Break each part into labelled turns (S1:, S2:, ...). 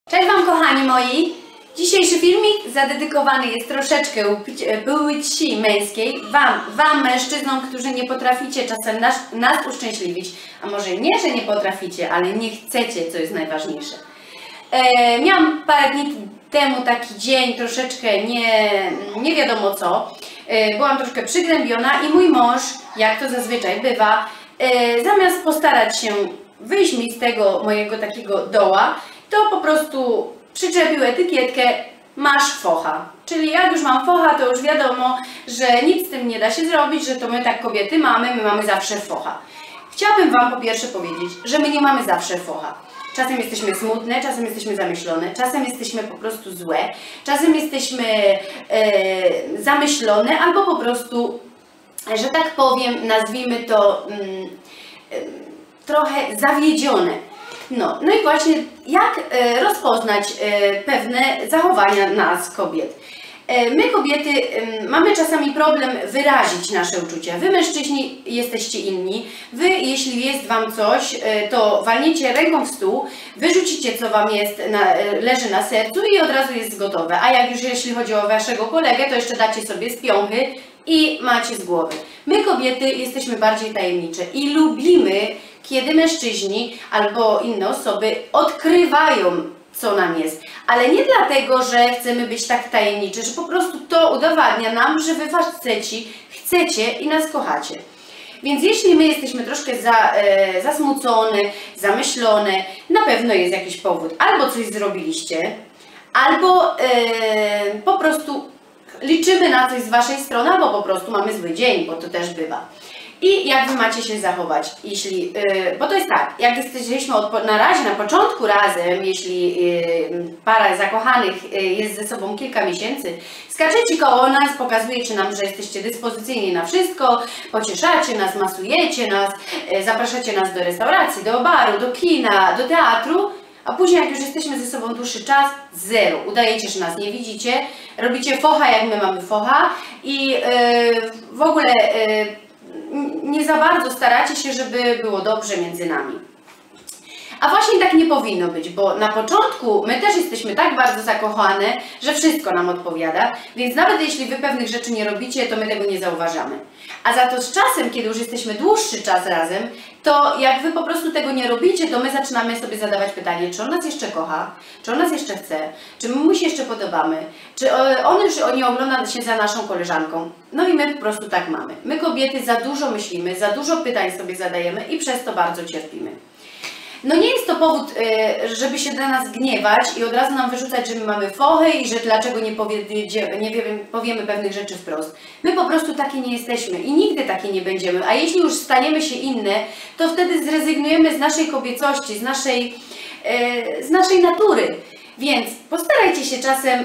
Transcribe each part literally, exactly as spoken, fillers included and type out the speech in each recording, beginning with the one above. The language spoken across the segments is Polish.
S1: Cześć Wam, kochani moi! Dzisiejszy filmik zadedykowany jest troszeczkę płci męskiej, Wam, Wam mężczyznom, którzy nie potraficie czasem nas, nas uszczęśliwić, a może nie, że nie potraficie, ale nie chcecie, co jest najważniejsze. E, miałam parę dni temu taki dzień, troszeczkę nie, nie wiadomo co, e, byłam troszkę przygnębiona i mój mąż, jak to zazwyczaj bywa, e, zamiast postarać się wyjść mi z tego mojego takiego doła, to po prostu przyczepił etykietkę masz focha. Czyli jak już mam focha, to już wiadomo, że nic z tym nie da się zrobić, że to my tak kobiety mamy, my mamy zawsze focha. Chciałabym Wam po pierwsze powiedzieć, że my nie mamy zawsze focha. Czasem jesteśmy smutne, czasem jesteśmy zamyślone, czasem jesteśmy po prostu złe, czasem jesteśmy e, zamyślone albo po prostu, że tak powiem, nazwijmy to mm, e, trochę zawiedzione. No, no i właśnie jak e, rozpoznać e, pewne zachowania nas, kobiet. E, my kobiety e, mamy czasami problem wyrazić nasze uczucia. Wy mężczyźni jesteście inni. Wy, jeśli jest Wam coś, e, to walniecie ręką w stół, wyrzucicie, co Wam jest na, e, leży na sercu i od razu jest gotowe. A jak już jeśli chodzi o Waszego kolegę, to jeszcze dacie sobie z piąchy i macie z głowy. My kobiety jesteśmy bardziej tajemnicze i lubimy, kiedy mężczyźni albo inne osoby odkrywają, co nam jest. Ale nie dlatego, że chcemy być tak tajemniczy, że po prostu to udowadnia nam, że wy faceci chcecie i nas kochacie. Więc jeśli my jesteśmy troszkę za, e, zasmucone, zamyślone, na pewno jest jakiś powód. Albo coś zrobiliście, albo e, po prostu liczymy na coś z Waszej strony, albo po prostu mamy zły dzień, bo to też bywa. I jak Wy macie się zachować, jeśli, yy, bo to jest tak, jak jesteśmy od, na razie, na początku razem, jeśli yy, para zakochanych yy, jest ze sobą kilka miesięcy, skaczecie koło nas, pokazujecie nam, że jesteście dyspozycyjni na wszystko, pocieszacie nas, masujecie nas, yy, zapraszacie nas do restauracji, do baru, do kina, do teatru, a później jak już jesteśmy ze sobą dłuższy czas, zero. Udajecie, że nas nie widzicie, robicie focha, jak my mamy focha i yy, w ogóle yy, nie za bardzo staracie się, żeby było dobrze między nami. A właśnie tak nie powinno być, bo na początku my też jesteśmy tak bardzo zakochane, że wszystko nam odpowiada, więc nawet jeśli Wy pewnych rzeczy nie robicie, to my tego nie zauważamy. A za to z czasem, kiedy już jesteśmy dłuższy czas razem, to jak Wy po prostu tego nie robicie, to my zaczynamy sobie zadawać pytanie, czy on nas jeszcze kocha, czy on nas jeszcze chce, czy my mu się jeszcze podobamy, czy on już nie ogląda się za naszą koleżanką. No i my po prostu tak mamy. My kobiety za dużo myślimy, za dużo pytań sobie zadajemy i przez to bardzo cierpimy. No nie jest to powód, żeby się na nas gniewać i od razu nam wyrzucać, że my mamy fochę i że dlaczego nie, powie, nie wiemy, powiemy pewnych rzeczy wprost. My po prostu takie nie jesteśmy i nigdy takie nie będziemy, a jeśli już staniemy się inne, to wtedy zrezygnujemy z naszej kobiecości, z naszej, z naszej natury. Więc postarajcie się czasem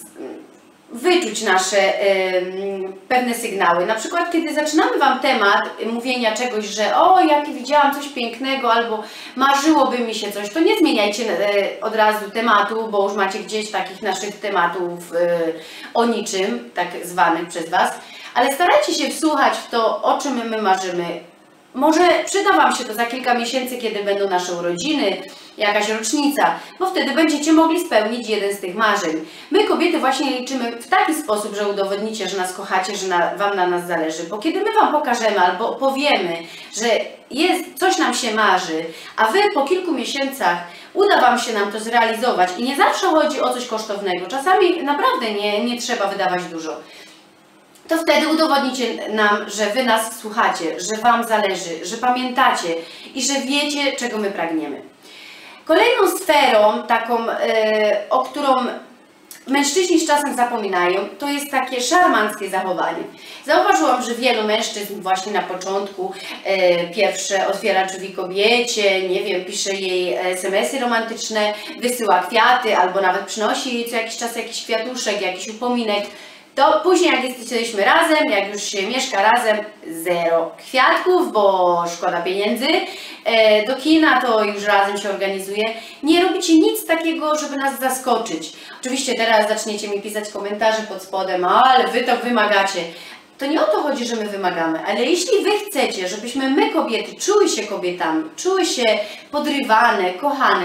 S1: wyczuć nasze y, pewne sygnały. Na przykład, kiedy zaczynamy Wam temat mówienia czegoś, że o, jak widziałam coś pięknego, albo marzyłoby mi się coś, to nie zmieniajcie y, od razu tematu, bo już macie gdzieś takich naszych tematów y, o niczym, tak zwanych przez Was, ale starajcie się wsłuchać w to, o czym my marzymy. Może przyda Wam się to za kilka miesięcy, kiedy będą nasze urodziny, jakaś rocznica, bo wtedy będziecie mogli spełnić jeden z tych marzeń. My kobiety właśnie liczymy w taki sposób, że udowodnicie, że nas kochacie, że na, Wam na nas zależy, bo kiedy my Wam pokażemy albo opowiemy, że jest, coś nam się marzy, a Wy po kilku miesiącach uda Wam się nam to zrealizować i nie zawsze chodzi o coś kosztownego, czasami naprawdę nie, nie trzeba wydawać dużo, to wtedy udowodnicie nam, że Wy nas słuchacie, że Wam zależy, że pamiętacie i że wiecie, czego my pragniemy. Kolejną sferą, taką, e, o którą mężczyźni z czasem zapominają, to jest takie szarmanckie zachowanie. Zauważyłam, że wielu mężczyzn właśnie na początku e, pierwsze otwiera drzwi kobiecie, nie wiem, pisze jej es em esy romantyczne, wysyła kwiaty albo nawet przynosi jej co jakiś czas jakiś kwiatuszek, jakiś upominek. To później jak jesteśmy razem, jak już się mieszka razem, zero kwiatków, bo szkoda pieniędzy, e, do kina to już razem się organizuje. Nie robicie nic takiego, żeby nas zaskoczyć. Oczywiście teraz zaczniecie mi pisać komentarze pod spodem, ale Wy to wymagacie. To nie o to chodzi, że my wymagamy, ale jeśli Wy chcecie, żebyśmy my kobiety czuły się kobietami, czuły się podrywane, kochane,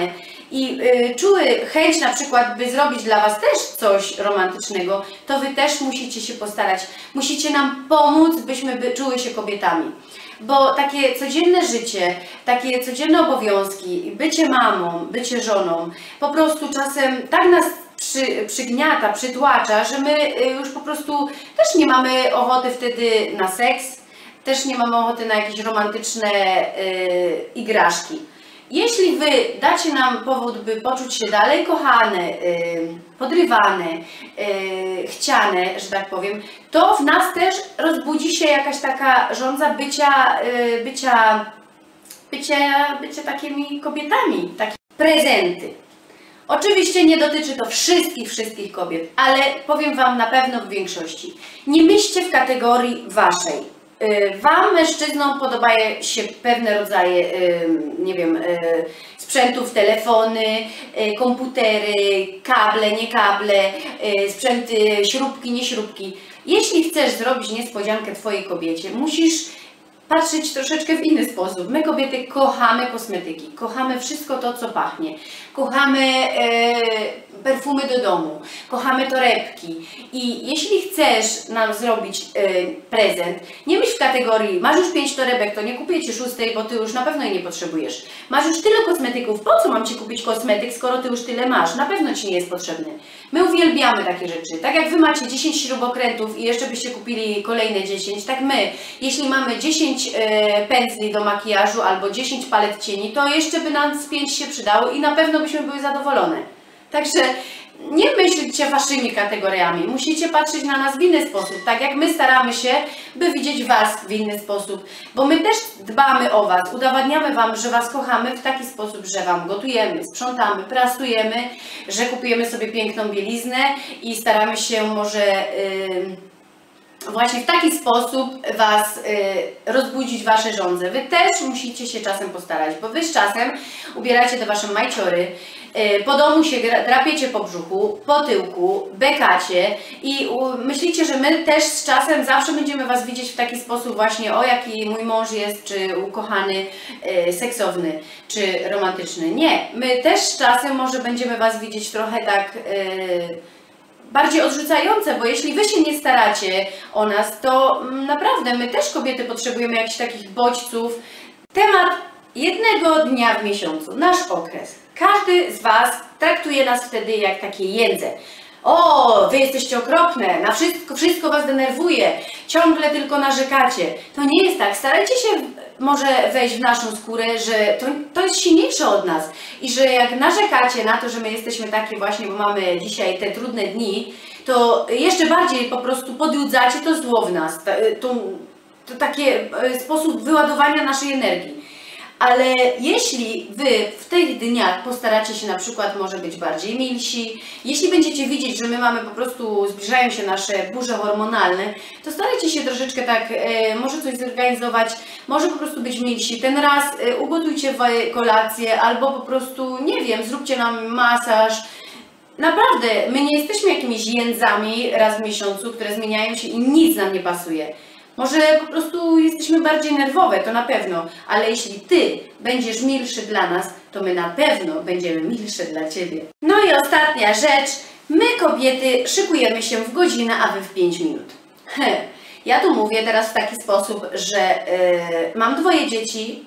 S1: i y, czuły chęć na przykład, by zrobić dla Was też coś romantycznego, to Wy też musicie się postarać. Musicie nam pomóc, byśmy by, czuły się kobietami. Bo takie codzienne życie, takie codzienne obowiązki, bycie mamą, bycie żoną, po prostu czasem tak nas przy, przygniata, przytłacza, że my już po prostu też nie mamy ochoty wtedy na seks, też nie mamy ochoty na jakieś romantyczne yy, igraszki. Jeśli Wy dacie nam powód, by poczuć się dalej kochane, yy, podrywane, yy, chciane, że tak powiem, to w nas też rozbudzi się jakaś taka żądza bycia, yy, bycia, bycia, bycia takimi kobietami, takie prezenty. Oczywiście nie dotyczy to wszystkich, wszystkich kobiet, ale powiem Wam na pewno w większości. Nie myślcie w kategorii Waszej. Wam, mężczyznom, podobają się pewne rodzaje, nie wiem, sprzętów, telefony, komputery, kable, nie kable, sprzęty, śrubki, nie śrubki. Jeśli chcesz zrobić niespodziankę Twojej kobiecie, musisz patrzeć troszeczkę w inny sposób. My kobiety kochamy kosmetyki, kochamy wszystko to, co pachnie, kochamy e, perfumy do domu, kochamy torebki i jeśli chcesz nam zrobić e, prezent, nie myśl w kategorii masz już pięć torebek, to nie kupię Ci szóstej, bo Ty już na pewno jej nie potrzebujesz. Masz już tyle kosmetyków, po co mam Ci kupić kosmetyk, skoro Ty już tyle masz? Na pewno Ci nie jest potrzebny. My uwielbiamy takie rzeczy. Tak jak Wy macie dziesięć śrubokrętów i jeszcze byście kupili kolejne dziesięć, tak my, jeśli mamy dziesięć pędzli do makijażu albo dziesięć palet cieni, to jeszcze by nam z pięć się przydało i na pewno byśmy były zadowolone. Także nie myślcie Waszymi kategoriami, musicie patrzeć na nas w inny sposób, tak jak my staramy się, by widzieć Was w inny sposób, bo my też dbamy o Was, udowadniamy Wam, że Was kochamy w taki sposób, że Wam gotujemy, sprzątamy, prasujemy, że kupujemy sobie piękną bieliznę i staramy się może Yy, właśnie w taki sposób Was y, rozbudzić Wasze żądze. Wy też musicie się czasem postarać, bo Wy z czasem ubieracie te Wasze majciory, y, po domu się drapiecie po brzuchu, po tyłku, bekacie i u, myślicie, że my też z czasem zawsze będziemy Was widzieć w taki sposób właśnie, o jaki mój mąż jest, czy ukochany, y, seksowny, czy romantyczny. Nie, my też z czasem może będziemy Was widzieć trochę tak y, bardziej odrzucające, bo jeśli Wy się nie staracie o nas, to naprawdę my też kobiety potrzebujemy jakichś takich bodźców. Temat jednego dnia w miesiącu, nasz okres. Każdy z Was traktuje nas wtedy jak takie jędze. O, Wy jesteście okropne, na wszystko, wszystko Was denerwuje, ciągle tylko narzekacie. To nie jest tak, starajcie się może wejść w naszą skórę, że to, to jest silniejsze od nas i że jak narzekacie na to, że my jesteśmy takie właśnie, bo mamy dzisiaj te trudne dni, to jeszcze bardziej po prostu podjudzacie to zło w nas, to, to, to taki sposób wyładowania naszej energii. Ale jeśli Wy w tych dniach postaracie się na przykład może być bardziej milsi, jeśli będziecie widzieć, że my mamy po prostu, zbliżają się nasze burze hormonalne, to starajcie się troszeczkę tak, e, może coś zorganizować, może po prostu być milsi. Ten raz e, ugotujcie kolację albo po prostu, nie wiem, zróbcie nam masaż. Naprawdę, my nie jesteśmy jakimiś jędzami raz w miesiącu, które zmieniają się i nic nam nie pasuje. Może po prostu jesteśmy bardziej nerwowe, to na pewno, ale jeśli Ty będziesz milszy dla nas, to my na pewno będziemy milsze dla Ciebie. No i ostatnia rzecz, my kobiety szykujemy się w godzinę, a Wy w pięć minut. Heh. Ja tu mówię teraz w taki sposób, że yy, mam dwoje dzieci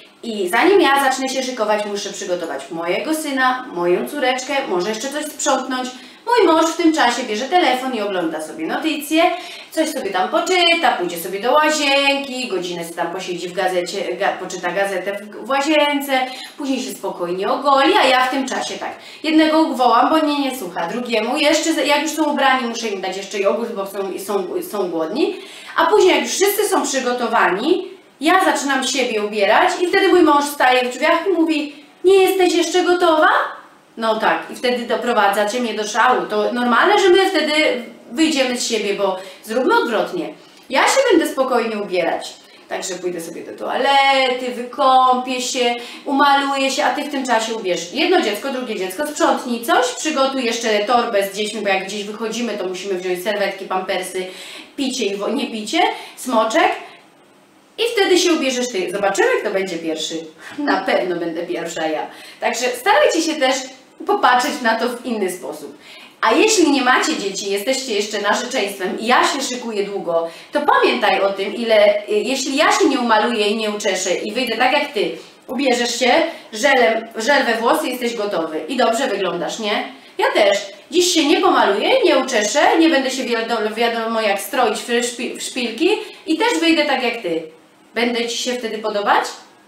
S1: i zanim ja zacznę się szykować, muszę przygotować mojego syna, moją córeczkę, może jeszcze coś sprzątnąć. Mój mąż w tym czasie bierze telefon i ogląda sobie notycje, coś sobie tam poczyta, pójdzie sobie do łazienki, godzinę sobie tam posiedzi w gazecie, ga, poczyta gazetę w, w łazience, później się spokojnie ogoli, a ja w tym czasie tak, jednego wołam, bo nie, nie słucha, drugiemu jeszcze, jak już są ubrani, muszę im dać jeszcze jogurt, bo są, są, są głodni, a później jak już wszyscy są przygotowani, ja zaczynam siebie ubierać i wtedy mój mąż staje w drzwiach i mówi, nie jesteś jeszcze gotowa? No tak, i wtedy doprowadzacie mnie do szału. To normalne, że my wtedy wyjdziemy z siebie, bo zróbmy odwrotnie. Ja się będę spokojnie ubierać. Także pójdę sobie do toalety, wykąpię się, umaluję się, a Ty w tym czasie ubierz jedno dziecko, drugie dziecko, sprzątnij coś, przygotuj jeszcze torbę z dziećmi, bo jak gdzieś wychodzimy, to musimy wziąć serwetki, pampersy, picie i nie picie, smoczek. i wtedy się ubierzesz ty. Zobaczymy, kto będzie pierwszy. Na pewno będę pierwsza ja. Także starajcie się też popatrzeć na to w inny sposób. A jeśli nie macie dzieci, jesteście jeszcze narzeczeństwem i ja się szykuję długo, to pamiętaj o tym, ile, jeśli ja się nie umaluję i nie uczeszę i wyjdę tak jak ty, ubierzesz się, żelem, żel we włosy, jesteś gotowy i dobrze wyglądasz, nie? Ja też. Dziś się nie pomaluję, nie uczeszę, nie będę się wiadomo, wiadomo jak stroić w, szpi, w szpilki i też wyjdę tak jak ty. Będę ci się wtedy podobać?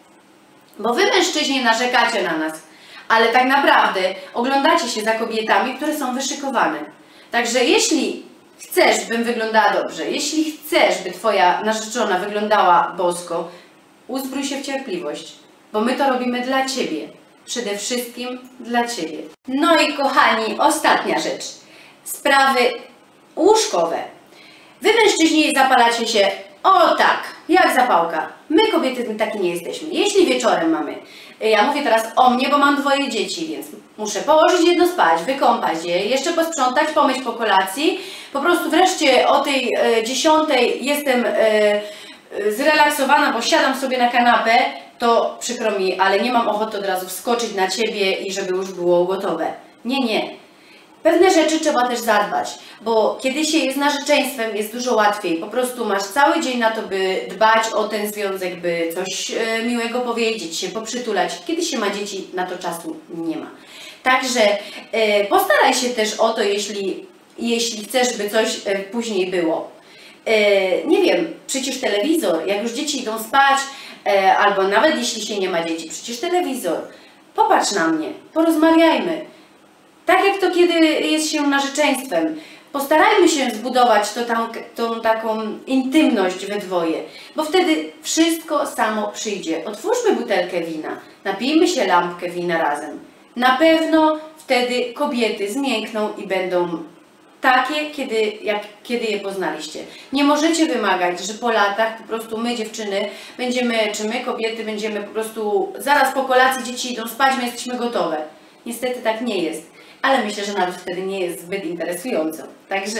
S1: Bo wy mężczyźni narzekacie na nas, ale tak naprawdę oglądacie się za kobietami, które są wyszykowane. Także jeśli chcesz, bym wyglądała dobrze, jeśli chcesz, by twoja narzeczona wyglądała bosko, uzbrój się w cierpliwość, bo my to robimy dla ciebie. Przede wszystkim dla ciebie. No i kochani, ostatnia rzecz. Sprawy łóżkowe. Wy mężczyźni zapalacie się o tak, jak zapałka. My kobiety takie nie jesteśmy. Jeśli wieczorem mamy, ja mówię teraz o mnie, bo mam dwoje dzieci, więc muszę położyć jedno spać, wykąpać je, jeszcze posprzątać, pomyć po kolacji. Po prostu wreszcie o tej e, dziesiątej jestem e, e, zrelaksowana, bo siadam sobie na kanapę, to przykro mi, ale nie mam ochoty od razu wskoczyć na ciebie i żeby już było gotowe. Nie, nie. Pewne rzeczy trzeba też zadbać, bo kiedy się jest narzeczeństwem, jest dużo łatwiej. Po prostu masz cały dzień na to, by dbać o ten związek, by coś e, miłego powiedzieć, się poprzytulać. Kiedy się ma dzieci, na to czasu nie ma. Także e, postaraj się też o to, jeśli, jeśli chcesz, by coś e, później było. E, nie wiem, przycisz telewizor, jak już dzieci idą spać, e, albo nawet jeśli się nie ma dzieci, przycisz telewizor. Popatrz na mnie, porozmawiajmy. Tak jak to, kiedy jest się narzeczeństwem. Postarajmy się zbudować to tam, tą taką intymność we dwoje, bo wtedy wszystko samo przyjdzie. Otwórzmy butelkę wina, napijmy się lampkę wina razem. Na pewno wtedy kobiety zmiękną i będą takie, kiedy, jak, kiedy je poznaliście. Nie możecie wymagać, że po latach po prostu my dziewczyny będziemy, czy my kobiety będziemy po prostu zaraz po kolacji, dzieci idą spać, my jesteśmy gotowe. Niestety tak nie jest. Ale myślę, że nawet wtedy nie jest zbyt interesująco. Także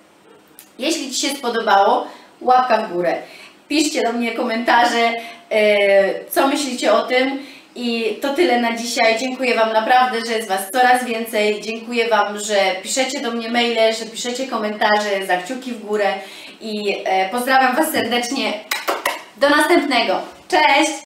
S1: jeśli ci się spodobało, łapka w górę. Piszcie do mnie komentarze, co myślicie o tym. I to tyle na dzisiaj. Dziękuję Wam naprawdę, że jest Was coraz więcej. Dziękuję Wam, że piszecie do mnie maile, że piszecie komentarze, za kciuki w górę. I pozdrawiam Was serdecznie. Do następnego. Cześć!